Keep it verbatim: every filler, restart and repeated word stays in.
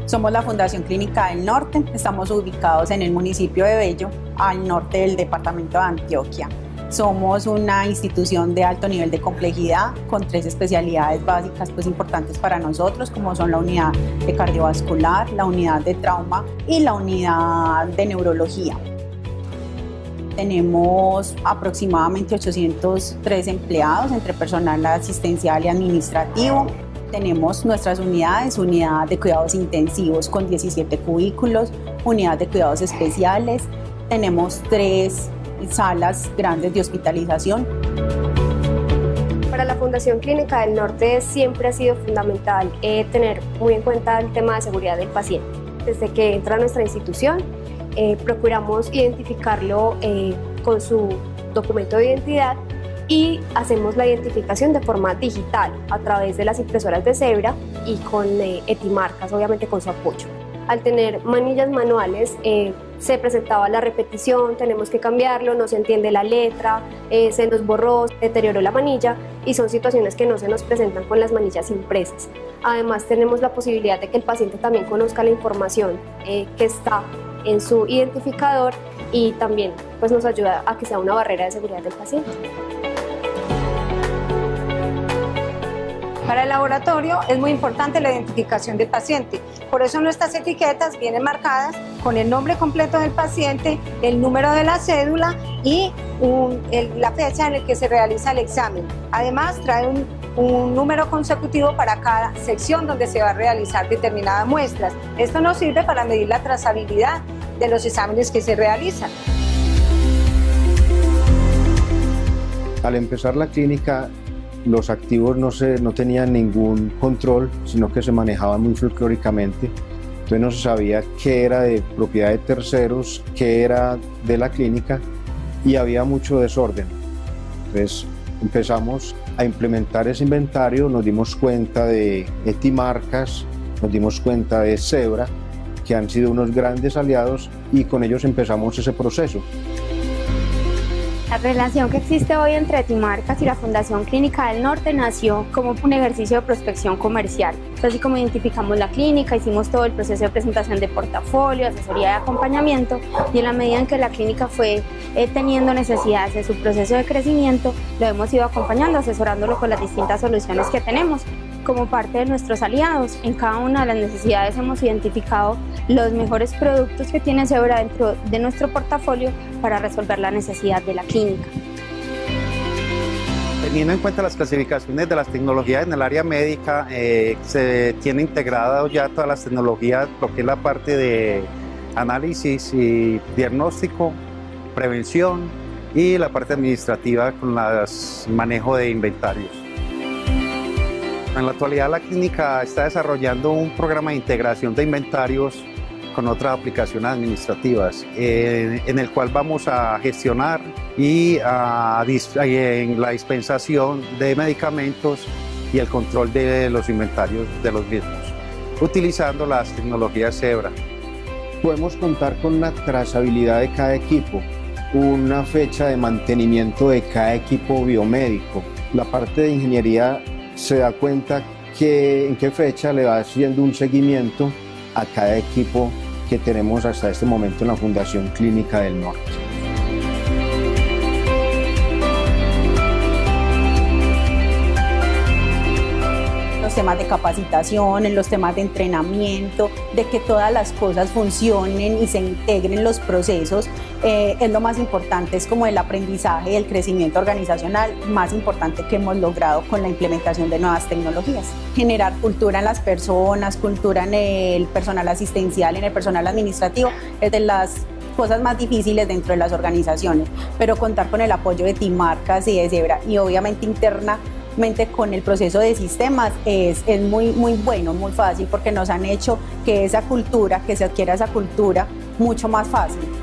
Somos la Fundación Clínica del Norte, estamos ubicados en el municipio de Bello, al norte del departamento de Antioquia. Somos una institución de alto nivel de complejidad con tres especialidades básicas pues, importantes para nosotros, como son la unidad de cardiovascular, la unidad de trauma y la unidad de neurología. Tenemos aproximadamente ochocientos tres empleados entre personal asistencial y administrativo. Tenemos nuestras unidades, unidad de cuidados intensivos con diecisiete cubículos, unidad de cuidados especiales, tenemos tres salas grandes de hospitalización. Para la Fundación Clínica del Norte siempre ha sido fundamental eh, tener muy en cuenta el tema de seguridad del paciente. Desde que entra a nuestra institución, eh, procuramos identificarlo eh, con su documento de identidad y hacemos la identificación de forma digital a través de las impresoras de cebra y con eh, etimarcas, obviamente con su apoyo. Al tener manillas manuales eh, se presentaba la repetición, tenemos que cambiarlo, no se entiende la letra, eh, se nos borró, se deterioró la manilla y son situaciones que no se nos presentan con las manillas impresas. Además tenemos la posibilidad de que el paciente también conozca la información eh, que está en su identificador y también pues, nos ayuda a que sea una barrera de seguridad del paciente. Para el laboratorio es muy importante la identificación del paciente, por eso nuestras etiquetas vienen marcadas con el nombre completo del paciente, el número de la cédula y un, el, la fecha en la que se realiza el examen. Además trae un, un número consecutivo para cada sección donde se va a realizar determinadas muestras. Esto nos sirve para medir la trazabilidad de los exámenes que se realizan. Al empezar la clínica, los activos no, se, no tenían ningún control, sino que se manejaban muy folclóricamente. Entonces no se sabía qué era de propiedad de terceros, qué era de la clínica y había mucho desorden. Entonces empezamos a implementar ese inventario, nos dimos cuenta de Etimarcas, nos dimos cuenta de Cebra, que han sido unos grandes aliados y con ellos empezamos ese proceso. La relación que existe hoy entre Etimarcas y la Fundación Clínica del Norte nació como un ejercicio de prospección comercial. Así como identificamos la clínica, hicimos todo el proceso de presentación de portafolio, asesoría de acompañamiento y en la medida en que la clínica fue eh, teniendo necesidades de su proceso de crecimiento, lo hemos ido acompañando, asesorándolo con las distintas soluciones que tenemos. Como parte de nuestros aliados, en cada una de las necesidades hemos identificado los mejores productos que tiene Cebra dentro de nuestro portafolio para resolver la necesidad de la clínica. Teniendo en cuenta las clasificaciones de las tecnologías en el área médica, eh, se tiene integrado ya todas las tecnologías, lo que es la parte de análisis y diagnóstico, prevención y la parte administrativa con el manejo de inventarios. En la actualidad la clínica está desarrollando un programa de integración de inventarios con otras aplicaciones administrativas eh, en el cual vamos a gestionar y a, en la dispensación de medicamentos y el control de los inventarios de los mismos, utilizando las tecnologías Cebra. Podemos contar con una trazabilidad de cada equipo, una fecha de mantenimiento de cada equipo biomédico. La parte de ingeniería se da cuenta que en qué fecha le va haciendo un seguimiento a cada equipo que tenemos hasta este momento en la Fundación Clínica del Norte. Los temas de capacitación, en los temas de entrenamiento, de que todas las cosas funcionen y se integren los procesos, eh, es lo más importante, es como el aprendizaje y el crecimiento organizacional más importante que hemos logrado con la implementación de nuevas tecnologías. Generar cultura en las personas, cultura en el personal asistencial, en el personal administrativo, es de las cosas más difíciles dentro de las organizaciones, pero contar con el apoyo de Etimarcas y de Cebra y obviamente interna con el proceso de sistemas es, es muy, muy bueno, muy fácil porque nos han hecho que esa cultura, que se adquiera esa cultura mucho más fácil.